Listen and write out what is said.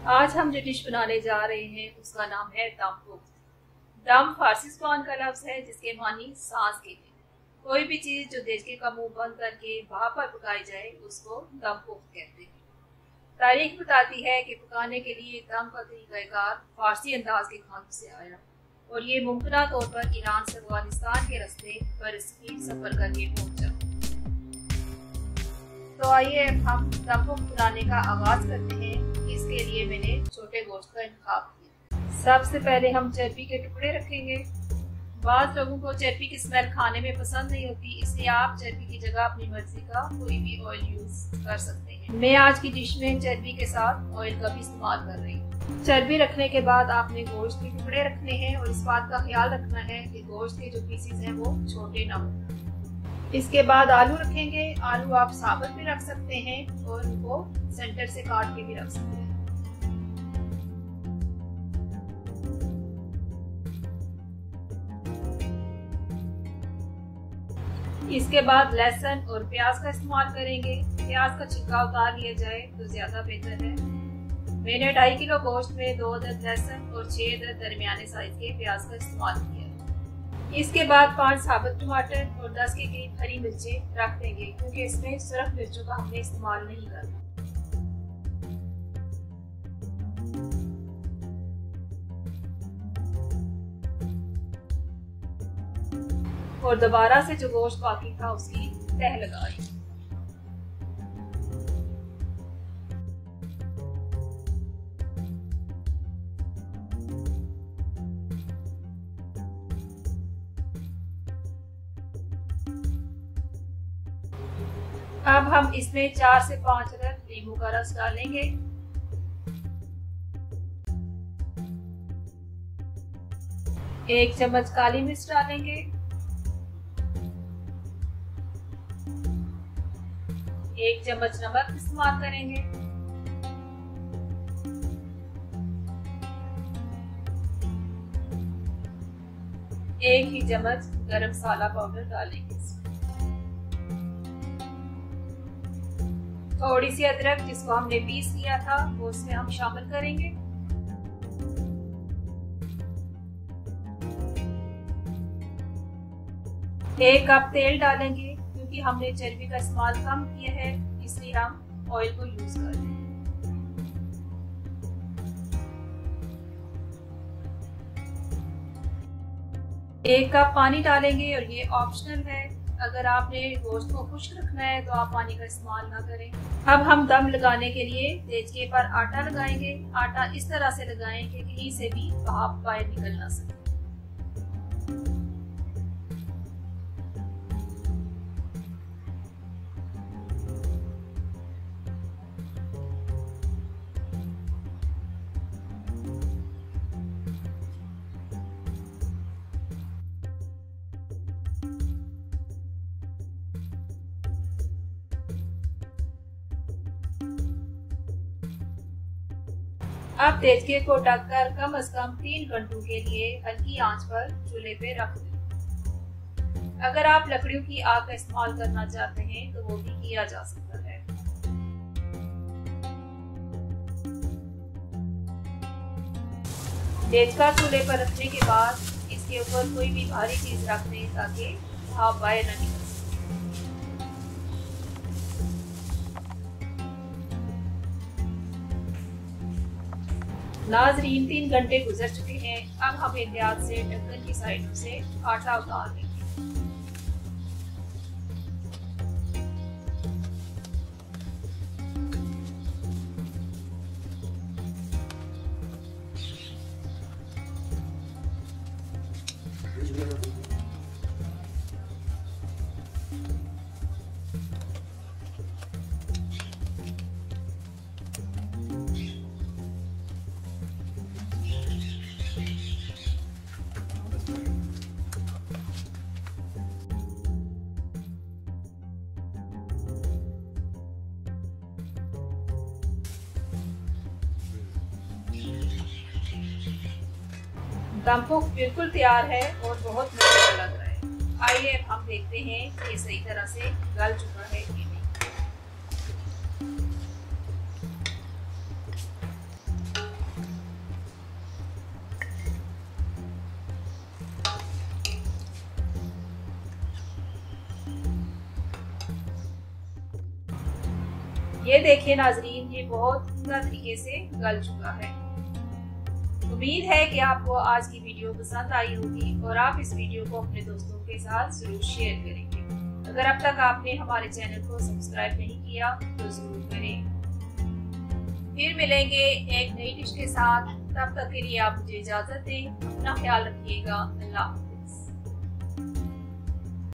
आज हम जो डिश बनाने जा रहे हैं उसका नाम है दम पुख्त। दम फारसी ज़ुबान का लफ्ज़ है जिसके मानी सांस के लिए। कोई भी चीज़ जो देचके का मुंह बंद करके भाप पर पकाई जाए उसको दम पुख्त कहते हैं। तारीख बताती है कि पकाने के लिए दम का तरीक़ाकार फारसी अंदाज के खानों से आया और ये मुमकिन तौर पर ईरान से अफगानिस्तान के रास्ते पर स्पीड सफ़र करके पहुंचा। तो आइए हम दम पुख्त बनाने का आगाज करते हैं। इसके लिए मैंने छोटे गोश्त का इंतखाब किया। सबसे पहले हम चर्बी के टुकड़े रखेंगे। बाद लोगों को चर्बी की स्मेल खाने में पसंद नहीं होती, इसलिए आप चर्बी की जगह अपनी मर्जी का कोई भी ऑयल यूज कर सकते हैं। मैं आज की डिश में चर्बी के साथ ऑयल का भी इस्तेमाल कर रही हूँ। चर्बी रखने के बाद आपने गोश्त के टुकड़े रखने हैं और इस बात का ख्याल रखना है कि गोश्त के जो पीसेस हैं वो छोटे ना हो। इसके बाद आलू रखेंगे। आलू आप साबुत भी रख सकते हैं और उनको सेंटर से काट के भी रख सकते हैं। इसके बाद लहसुन और प्याज का इस्तेमाल करेंगे। प्याज का छिलका उतार लिया जाए तो ज्यादा बेहतर है। मैंने 2.5 किलो गोश्त में 2 अदद लहसुन और 6 अदद दरमियाने साइज के प्याज का इस्तेमाल किया। इसके बाद 5 साबुत टमाटर और 10 के करीब हरी मिर्चें रख देंगे क्योंकि इसमें सुरख मिर्चों का हमने इस्तेमाल नहीं करना। और दोबारा से जो गोश्त बाकी था उसकी तह लगा दी। अब हम इसमें 4 से 5 अदद नींबू का रस डालेंगे। एक चम्मच काली मिर्च डालेंगे। एक चम्मच नमक इस्तेमाल करेंगे। एक ही चम्मच गरम मसाला पाउडर डालेंगे। थोड़ी सी अदरक जिसको हमने पीस लिया था वो इसमें हम शामिल करेंगे। एक कप तेल डालेंगे क्योंकि हमने चर्बी का इस्तेमाल कम किया है, इसलिए हम ऑयल को यूज कर रहे हैं। एक कप पानी डालेंगे और ये ऑप्शनल है। अगर आपने गोश्त को खुश्क रखना है तो आप पानी का इस्तेमाल ना करें। अब हम दम लगाने के लिए देचके पर आटा लगाएंगे। आटा इस तरह से लगाएं कि कहीं से भी भाप बाहर निकल ना सके। अब देचके को ढककर कम से कम 3 घंटों के लिए हल्की आंच पर चूल्हे पे रख दें। अगर आप लकड़ियों की आग का इस्तेमाल करना चाहते हैं तो वो भी किया जा सकता है। देचका चूल्हे पर रखने के बाद इसके ऊपर कोई भी भारी चीज रख दें ताकि भाप बाहर न निकले। नाज़रीन 3 घंटे गुजर चुके हैं। अब हम एहतियात से ढक्कन की साइडों से आटा उतार देंगे। दम पुख्त बिल्कुल तैयार है और बहुत मज़ेदार लग रहा है। आइए हम देखते हैं कि ये सही तरह से गल चुका है कि नहीं। ये देखिए नाजरीन, ये बहुत उम्दा तरीके से गल चुका है। उम्मीद है कि आपको आज की वीडियो पसंद आई होगी और आप इस वीडियो को अपने दोस्तों के साथ जरूर शेयर करेंगे। अगर अब तक आपने हमारे चैनल को सब्सक्राइब नहीं किया तो जरूर करें। फिर मिलेंगे एक नई डिश के साथ, तब तक के लिए आप मुझे इजाजत दें। अपना ख्याल रखिएगा। अल्लाह।